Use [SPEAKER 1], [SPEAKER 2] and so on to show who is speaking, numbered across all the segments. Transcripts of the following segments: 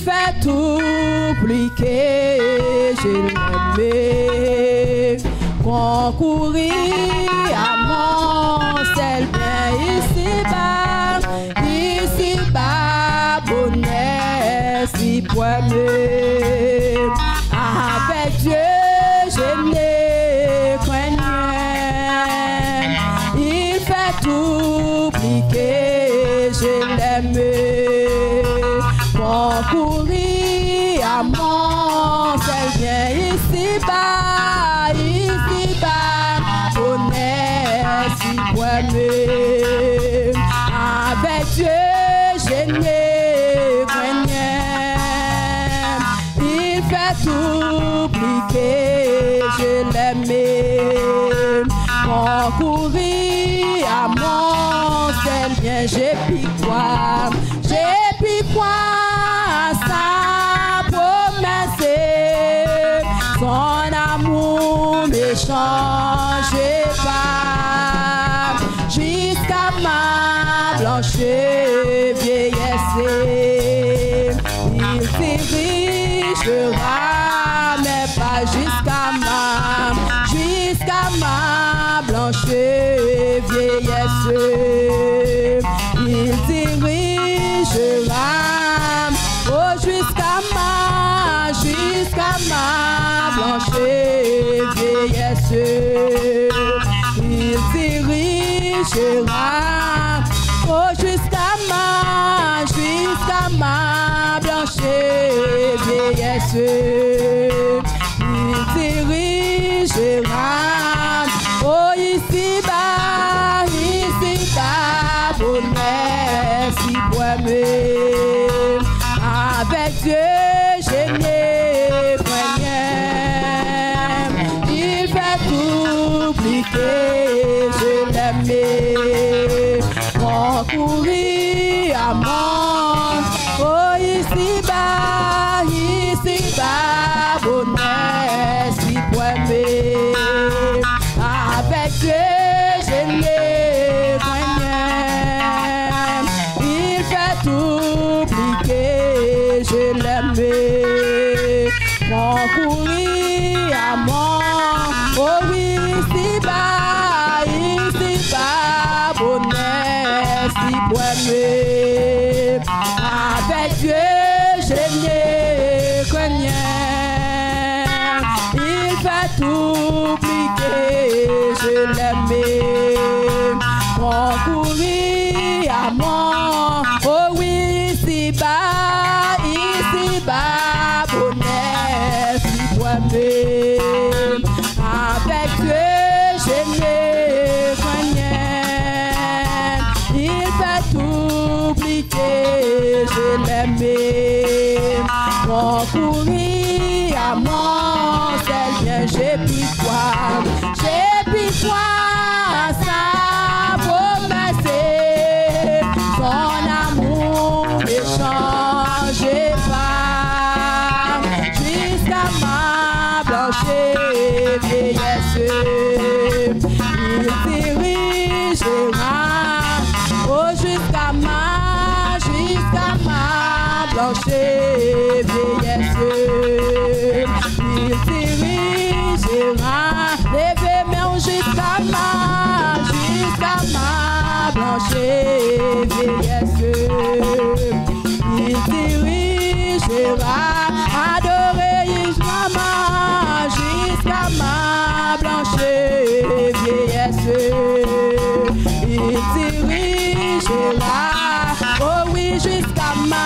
[SPEAKER 1] fait tout pliquer, je l'aimais. Concourir à mon seul bien ici-bas, bonheur si premier. Avec Dieu, je n'ai qu'un lien. Il fait tout pliquer, je l'aime. Concourir à mon seul bien ici-bas, bonheur si premier. Avec Dieu, je n'ai qu'un lien. Il fait tout pliquer, je l'aime. Concourir à mon seul bien, j'ai pu croire à sa promesse. Son amour ne change pas jusqu'à ma blanche vieillesse. Il dirigera, mais pas jusqu'à ma blanche vieillesse. Il dirigera, oh, jusqu'à ma blanche vieillesse. Il dirigera, oh, jusqu'à ma blanche vieillesse. Il dirigera, oh, ici-bas, bonheur si premier. Avec Dieu, je n'ai qu'un lien. Il fait tout pliquer, je l'aime. Concourir à mon, oh, ici-bas, bonheur si premier. Avec Dieu, je n'ai qu'un lien. Il fait tout pliquer, je l'aime. Concourir à mon, oh oui, ici-bas, bonheur si premier. Avec Dieu, je n'ai qu'un lien. Il fait tout pliquer, je l'aime. Concourir à mon, oh oui, ici-bas, bonheur si premier. Avec Dieu, je n'ai qu'un lien. Il fait tout pliquer, je l'aime. Concourir à mon seul bien, j'ai pu croire à sa promesse. Son amour ne change pas jusqu'à ma blanche vieillesse. Il dirigera, oh, jusqu'à ma blanche vieillesse. Il dirigera, levez main jusqu'à ma blanche vieillesse. Il dirigera, adorer Israël jusqu'à ma blanche vieillesse. Il dirigera, oh oui, jusqu'à ma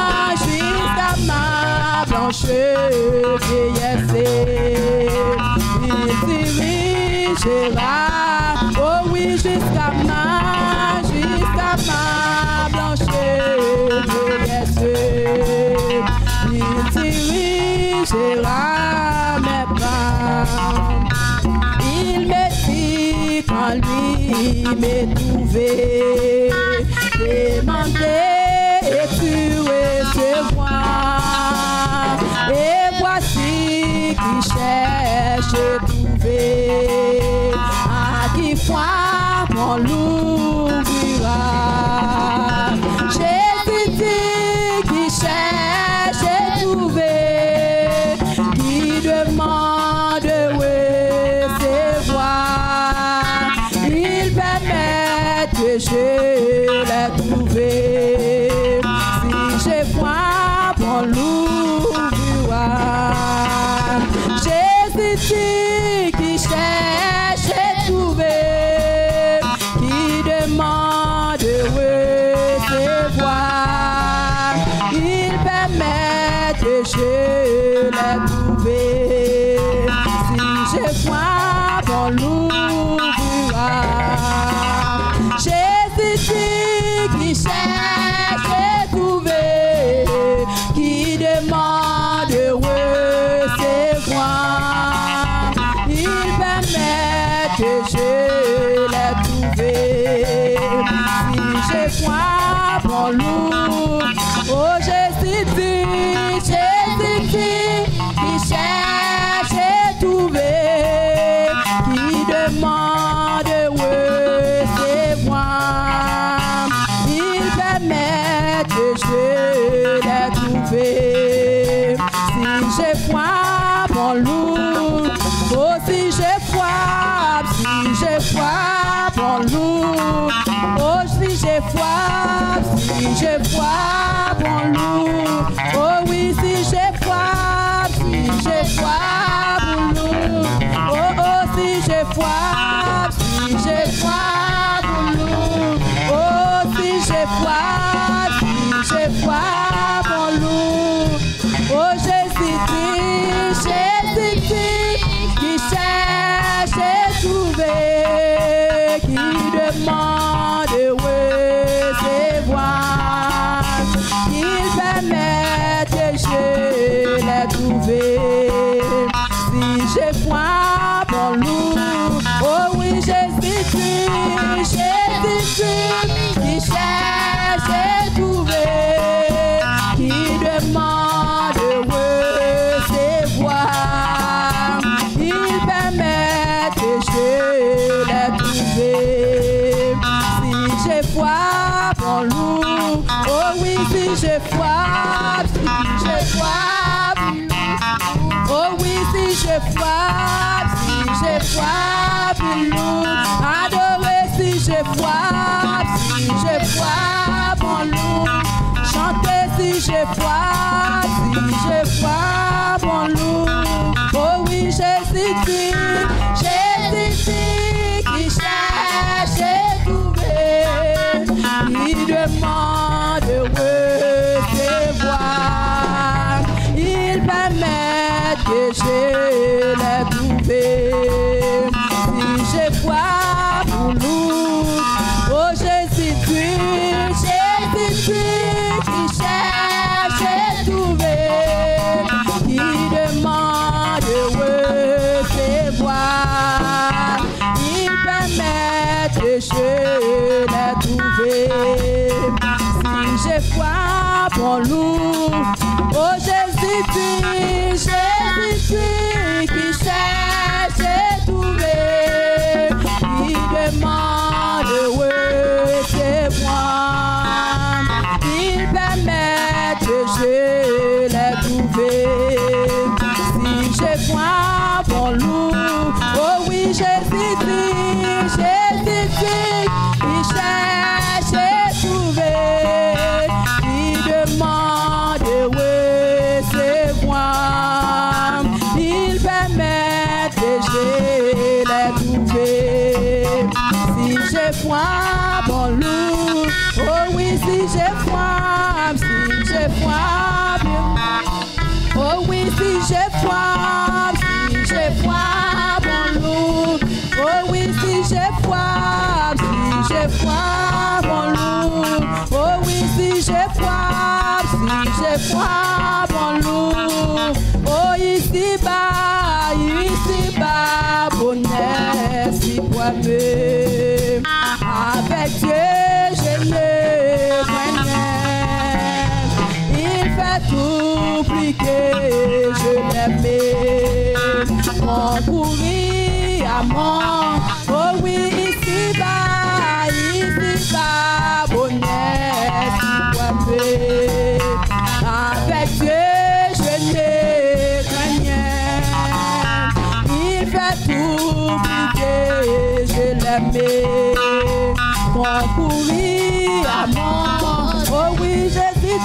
[SPEAKER 1] blanche vieillesse. Il dirigera, oh oui, jusqu'à ma blanche vieillesse. Il dirigera mes pas. Il me dit quand lui m'est trouvé, demandez et tu recevras. Et voici qui cherche trouver, à qui foi qu'on l'ouvrira. Jésus dit qui cherche je l'ai trouvé. Si j'ai foi, bon loup. Oh, si j'ai foi, bon loup. Oh, si j'ai foi, bon loup. Oh oui, si j'ai foi, bon loup. Oh, oh, si j'ai foi, bon loup. Oh, si j'ai foi, bon loup. Oh, Jésus, qui cherche et trouvé, qui demande de recevoir, qu'il permet que je l'ai trouvé. Si j'ai foi, bon loup, oh oui, Jésus, qui cherche et trouvé, qui demande de recevoir, il permet que je l'ai trouvé. Si j'ai foi, bon loup, oh oui, si j'ai foi, oh oui, si j'ai foi, bon loup, adorer si j'ai foi, bon loup, chanter si j'ai foi, bon loup, oh oui, Jésus, qui cherche et trouvé, qui demande de recevoir, il permet que je l'ai trouvé. Si j'ai foi, bon loup, oh Jésus, qui cherche et trouvé, qui demande de recevoir, il permet que je l'ai trouvé. Si j'ai foi, bon loup, oh Jésus, qui cherche et trouvé, qui demande de recevoir, il permet que je l'ai trouvé. Si j'ai foi, bon loup, oh oui, Jésus, qui cherche et trouvé, qui demande de recevoir, il permet que je l'ai trouvé. Si j'ai foi, bon loup, oh oui, si j'ai foi, oh oui, si j'ai foi, bon loup, oh oui, si j'ai foi, bon loup, oh oui, si j'ai foi, bon loup, oh ici bas, bonheur, si moi-même, avec Dieu, je ne connais, il fait tout pliquer, je l'aime, concourir à moi, oh oui, ici bas, bonheur, si moi-même, avec Dieu, je ne connais, il fait tout pliquer, je l'aime, concourir à moi, oh oui, Jésus,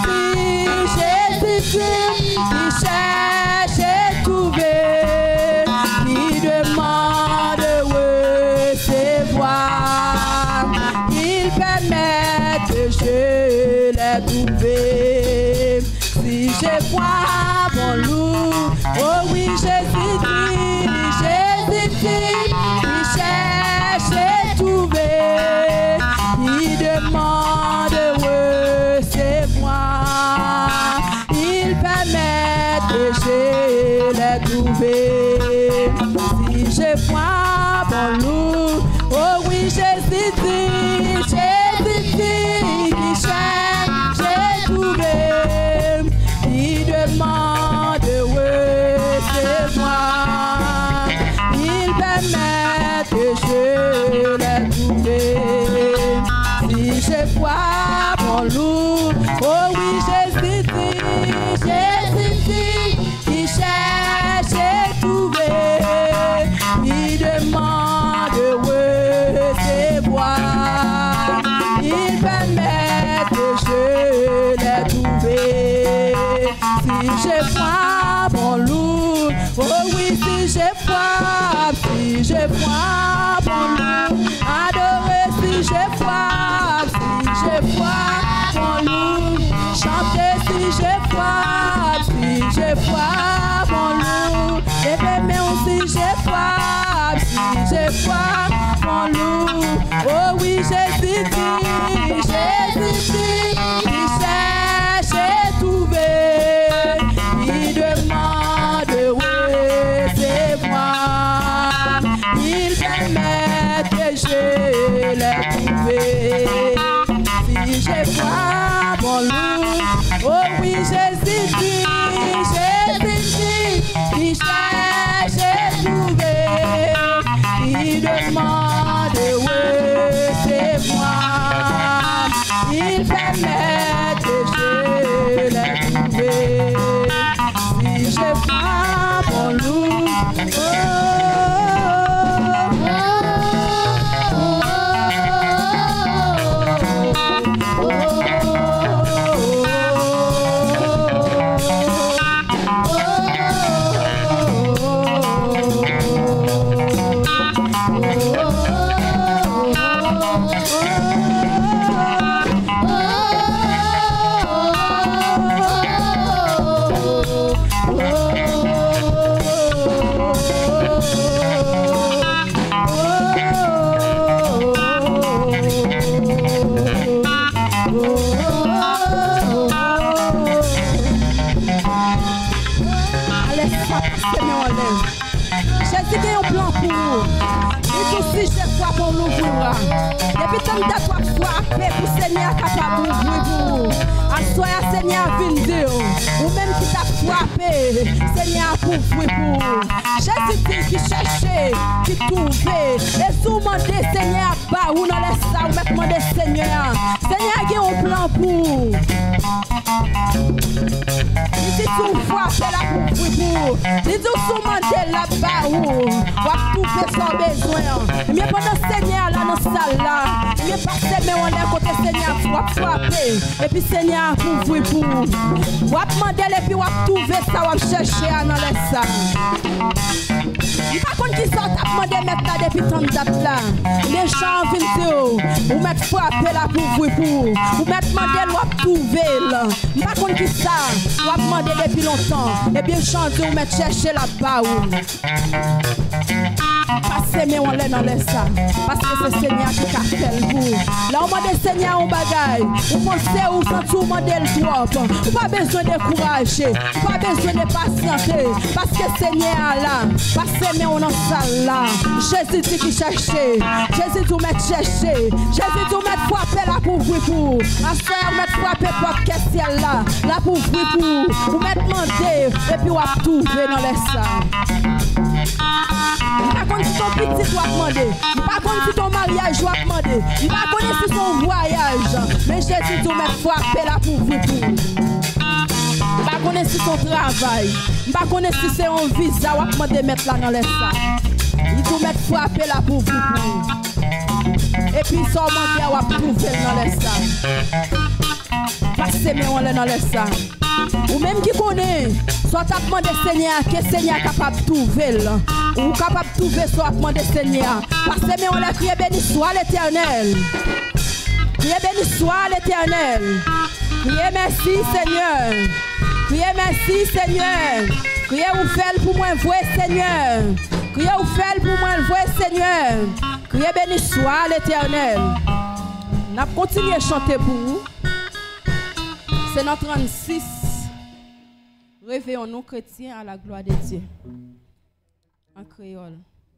[SPEAKER 1] qui cherche et trouver, qui demande de recevoir, il permet que je l'ai trouvé. Si j'ai foi, bon loup, oh oui, Jésus, qui cherche et trouver, qui demande de recevoir, il permet que je l'ai trouvé. Si j'ai foi, bon loup, oh oui, Jésus, qui cherche et trouver, qui demande de recevoir, il permet que je l'ai trouvé. Si j'ai foi, bon loup, oh oui, j'ai foi, bon loup. Oh oui, si j'ai foi, bon loup. Adorer si j'ai foi, bon loup. Chanter si j'ai foi, bon loup. Lever mes mains si j'ai foi, bon loup. Oh oui, Jésus dit, il cherche et trouvé. Il demande oui, c'est moi. Il permet que je l'ai trouvé. Si j'ai foi, bon loup. Oh oui, Jésus dit, il cherche et trouvé. Il demande oui, c'est moi. Il permet que je l'ai trouvé. Si j'ai foi, bon loup. Jésus a un plan pour nous. Et tout si j'ai foi pour nous ouvrir. Depuis tant de fois frappé pour Seigneur capable d'ouvrir pour nous. À soi, Seigneur vient dire. Ou même qui t'a frappé, Seigneur pour ouvrir pour nous. Jésus dit qui cherchait, qui trouvait. Et souvent des Seigneur pas ou dans les salles, ou maintenant des Seigneur. Seigneur a un plan pour nous. Il dit tout frappé là pour ouvrir pour nous. Il dit souvent des là-bas où on va trouver son besoin. Mais pendant Seigneur là dans cette salle là, il est passé mais on est côté Seigneur pour frapper. Et puis Seigneur pour ouvrir pour nous. On va demander et puis on va trouver ça, on va chercher dans les salles. Il pas contre qui sort à demander mettre là depuis tant de date là. Les gens viennent dire, ou mettre frapper là pour ouvrir pour nous. Ou mettre demander ou trouver là. Il pas contre qui ça, on va demander depuis longtemps. Et bien chanter ou mettre chercher là-bas. Passez mais on l'est dans les salles. Parce que c'est Seigneur qui appelle vous. Là on demande Seigneur un bagaille. Vous pensez ou sans tout demander le trop. Pas besoin de courager. Pas besoin de patienter. Parce que Seigneur là. Passez mais on en salle là. Jésus dit qui cherchait. Jésus tout mettre chercher. Jésus tout mettre frapper là pour vous pour. À ce on mettre frapper pour question là. Là pour vous pour. Vous mettre demander. Et puis on va trouver dans les salles. Pas contre si ton petit doit demander. Pas contre si ton mariage doit demander. Pas contre si ton voyage. Mais Jésus tout met frapper là pour vous. Pas contre si ton travail. Pas contre si c'est un visa ou demander mettre là dans les salles. Il tout met frapper là pour vous. Et puis seulement on va trouver dans les salles. Passez mais on est dans les salles. Ou même qui connaît, soit tu as demandé Seigneur, que Seigneur est capable de trouver. Ou capable de trouver, soit demandé Seigneur. Parce que mais on a crié béni soit l'Éternel. Crié béni soit l'Éternel. Crié merci Seigneur. Crié merci Seigneur. Crié ou fait pour moi vrai Seigneur. Crié ou fait pour moi vrai Seigneur. Crié béni soit l'Éternel. On a continué à chanter pour vous. C'est notre 36. Réveillons-nous chrétiens à la gloire de Dieu. En créole.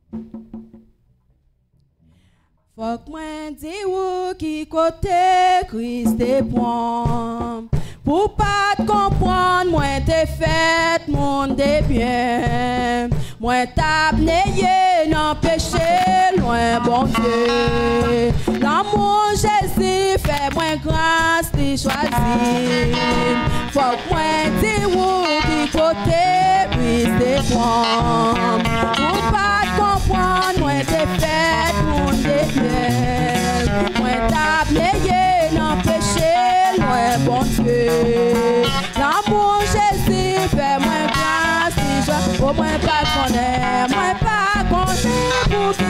[SPEAKER 1] Faut que moi dis qui côté Christ est point. Pour pas te comprendre, moi t'es fait monde est bien. Moi t'as nayé non péché loin bon Dieu. L'amour Jésus fait moins grâce t'y choisi. Faut que moi dis qui côté Christ est point. Pour pas te comprendre, moi t'es fait monde est bien. Moi t'as nayé non péché loin bon Dieu. L'amour Jésus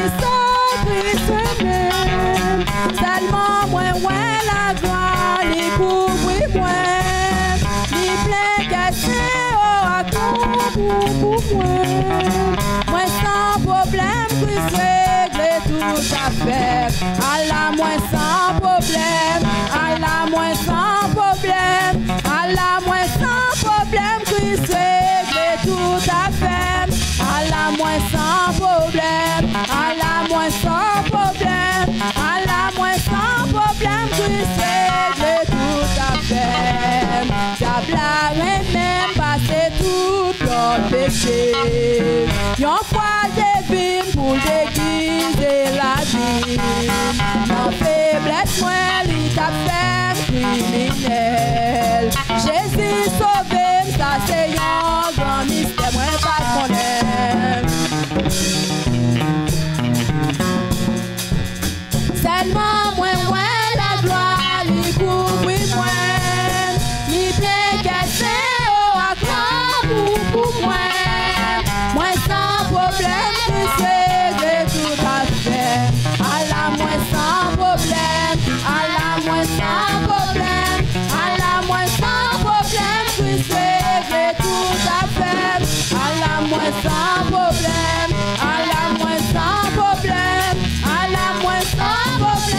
[SPEAKER 1] sans Christ même. Tellement moins ouais la gloire, les couvre moi. Les pleins cassés à pour moi. Moi sans problème, Christ règle tout à fait. À la moins sans problème, à la moins sans problème, à la moins sans problème, Christ règle tout à fait. À la moins sans problème, à la moins sans problème, à la moins sans problème, Christ règle tout à fait. Diable même passer tout notre péché. Yon fois divine pour déguiser la vie. Mon faiblesse, moi, il t'a fait criminel. Jésus sauvé, ça c'est un grand mystère, moi pas qu'on aime. Seulement moi, la gloire, il couvre moi. Il plaît cassé à pour moi. Moi sans problème, je sais tout à fait. À la moins sans problème, à la moins sans problème, à la moins sans problème, je sais tout à fait. À la moins sans problème, à la moins sans problème, à la moins sans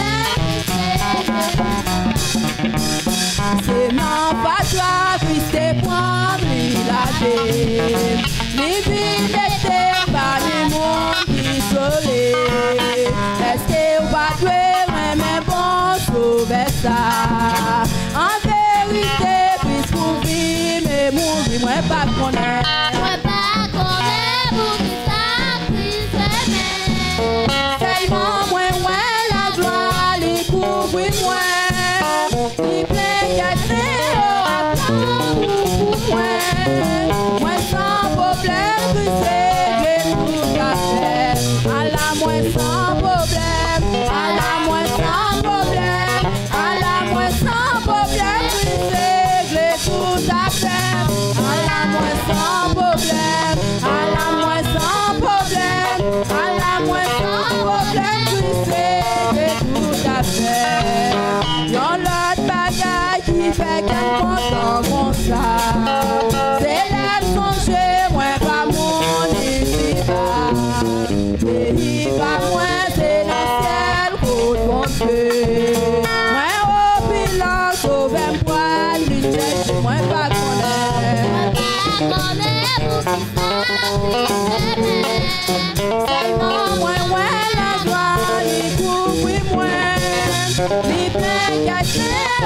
[SPEAKER 1] problème. C'est non pas toi, Christ prendre la vie. Les villes étaient pas les mondes isolés. Est-ce que vous va jouer même bon sauver ça? En vérité, puisque vous vivez, mais mourir, moi pas connaître.
[SPEAKER 2] Moi pas connaître pour qui ça Christ aimé.
[SPEAKER 1] Tellement moi, la gloire, les couvre moi. Les pleins cassés, pour moi. Moi sans problème, Christ règle tout à fait. À la moins sans problème, à la moins sans problème, à la moins sans problème, Christ règle tout à fait. À la moins sans problème, à la moins sans problème, à la moins sans problème, Christ règle tout à fait. Yon l'autre bagaille qui fait qu'un content mon ça. C'est l'air songer, moi pas mon ici-bas. Pays pas moins, c'est le ciel, route mon Dieu. Moi au bilan, sauve un poil, lui cherche, moi pas connaître.
[SPEAKER 2] Moi pas connaître pour qui ça Christ aimé.
[SPEAKER 1] Seulement moi, la gloire, il couvre moi. Les pleins cachés,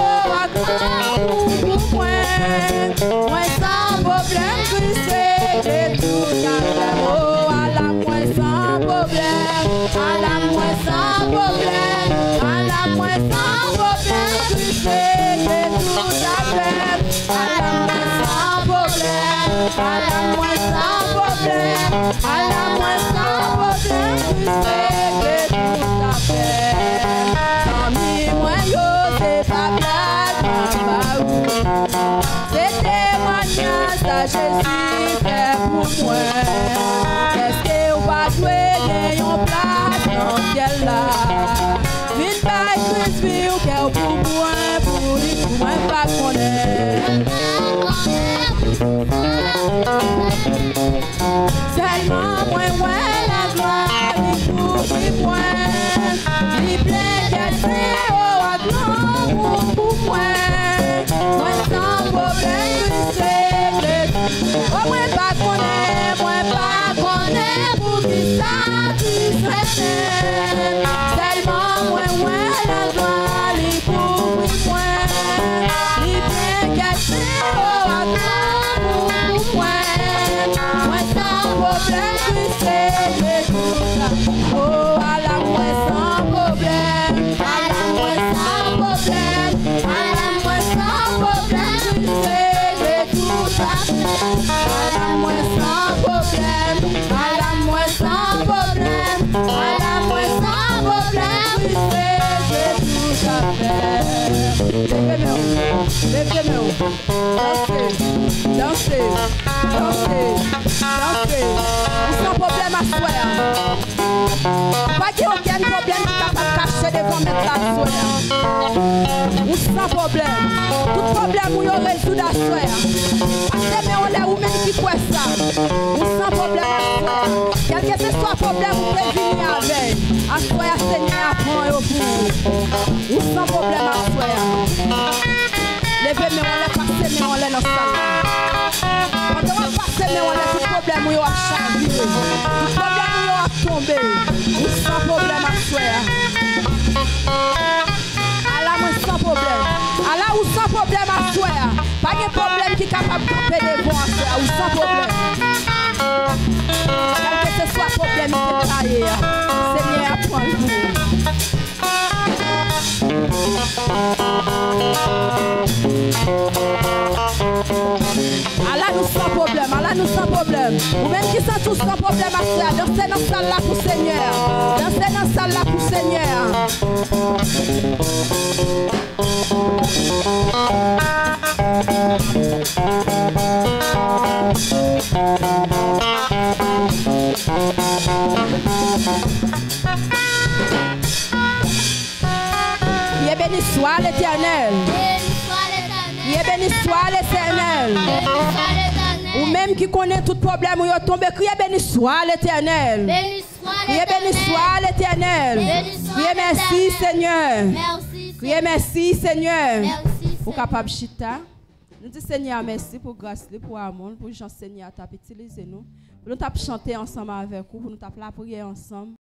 [SPEAKER 1] pour moi. Moi sans problème, Christ règle tout à fait. Oh, à la moins sans problème, à la moins sans problème, à la moins sans problème, Christ règle tout à fait. À la moins sans problème, à la moins sans problème, à la moins sans problème, Christ règle tout à fait. Sans mi moi yo, c'est pas blague, c'est témoignage à Jésus fait pour moi. Est-ce que vous va jouer une place dans le ciel là? Vite par Christ vit ou qu'elle pour moi, pour lui, pour moi pas connaître. Seulement moi, la gloire, il couvre moi. Il plaît cassé, à gloire pour moi. Moi sans problème, Christ règle. Oh, moi pas connaître, pour qui ça Christ aimé. Tellement moi, la gloire, il couvre moi. Il plaît cassé, à gloire pour moi. Moi sans problème, Christ règle tout ça. Oh, à la moins sans problème, à la moins sans problème, à la moins sans problème, Christ règle tout ça. À la moins sans problème, à la moins sans problème, à la moins sans problème, Christ règle tout ça. Levez-moi, dansez, dansez, dansez, dansez. Sans problème à soi. Pas qu'il y ait aucun problème qui est capable de cacher devant mettre la soeur. Ou sans problème. Tout problème où il y aurait résout la soeur. Parce que on est ou même qui croit ça. Ou sans problème à soeur. Quel que ce soit problème, vous pouvez venir avec. À soeur, Seigneur, apprend au bout. Ou sans problème à soeur. Levez, mais on l'a passé, mais on l'a dans sa salle. Quand on va passer, mais on a tout problème où il y a changé. Tout problème où il y a tombé. Ou sans problème à soeur. Allah, moi sans problème. Allah, ou sans problème à soeur. Pas de problème qui est capable de couper les bons à soeur. Ou sans problème. Quel que ce soit problème qui est taillé. Seigneur, apprends-vous. Allah nous sans problème, Allah nous sans problème. Ou même qui sont tous sans problème à faire. Dansez dans salle là pour Seigneur. Dansez dans salle là pour Seigneur. Qui est béni soit l'Éternel. Qui est béni soit l'Éternel. Ou même qui connaît tout problème où il tombe, criez béni soit l'Éternel. Criez béni soit l'Éternel. Criez merci Seigneur. Criez merci Seigneur. Pour capable chita. Nous disons Seigneur merci pour grâce, pour amour, pour Jean Seigneur t'a utilisé nous. Pour nous t'a chanter ensemble avec vous, pour nous t'a la prière ensemble.